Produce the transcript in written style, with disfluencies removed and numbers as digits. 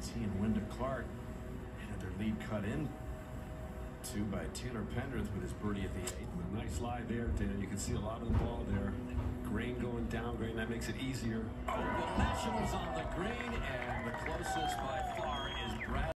He and Wyndham Clark had their lead cut in to by Taylor Pendrith with his birdie at the 8th. A nice lie there, Dan. You can see a lot of the ball there. Grain going down, grain, that makes it easier. Oh, the Nationals on the green, and the closest by far is Brad.